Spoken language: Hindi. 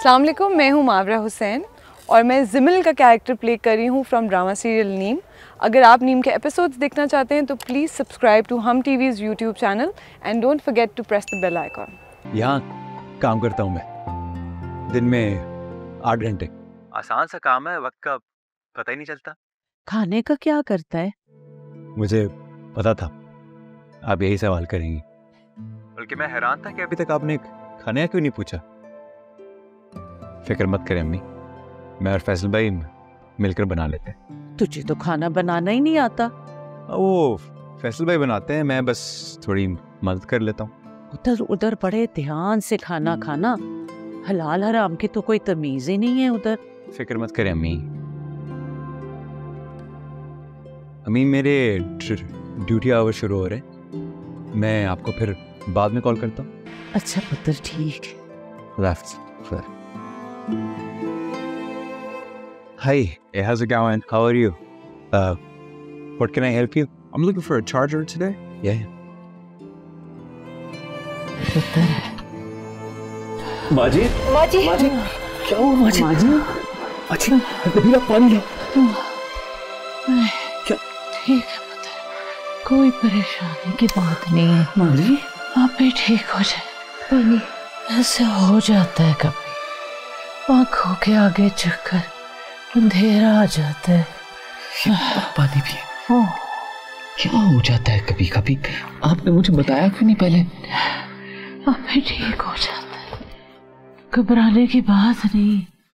अस्सलाम वालेकुम, मैं हूँ मावरा हुसैन और मैं ज़िमिल का कैरेक्टर प्ले कर रही हूँ फ्रॉम ड्रामा सीरियल नीम। अगर आप नीम के एपिसोड्स देखना चाहते हैं तो please subscribe to Hum TV's YouTube channel and don't forget to press the bell icon. यहाँ काम करता हूँ मैं, दिन में 8 घंटे। आसान सा काम है, वक्त का पता ही नहीं चलता। खाने का क्या करता है? मुझे पता था आप यही सवाल करेंगी, बल्कि मैं हैरान था कि अभी तक आपने खाने का क्यों नहीं पूछा। फिक्र मत करें अम्मी, मैं और फैसल भाई मिलकर बना लेते हैं। तुझे तो खाना बनाना ही नहीं आता। वो फैसल भाई बनाते हैं, मैं बस थोड़ी मदद कर लेता हूँ। उधर उधर बड़े ध्यान से खाना खाना, हलाल हराम की तो कोई तमीज ही नहीं है उधर। फिक्र मत करें अम्मी। अम्मी मेरे ड्यूटी आवर शुरू हो रहे हैं, मैं आपको फिर बाद में कॉल करता हूँ। अच्छा पुत्र, ठीक है। Hi, how's it going? How are you? What can I help you? I'm looking for a charger today. Yeah. पुत्र, माजी, माजी, माजी, क्या हुआ माजी? माजी, कबीरा पानी लो। क्या? ठीक है पुत्र, कोई परेशानी की बात नहीं है। माजी, आप भी ठीक हो जाए। पानी ऐसे हो जाता है कभी, आंखों के आगे चक्कर, अंधेरा आ जाता है। पानी पिए। क्या हो जाता है कभी कभी, आपने मुझे बताया क्यों नहीं पहले? आप भी ठीक हो जाता है, घबराने की बात नहीं।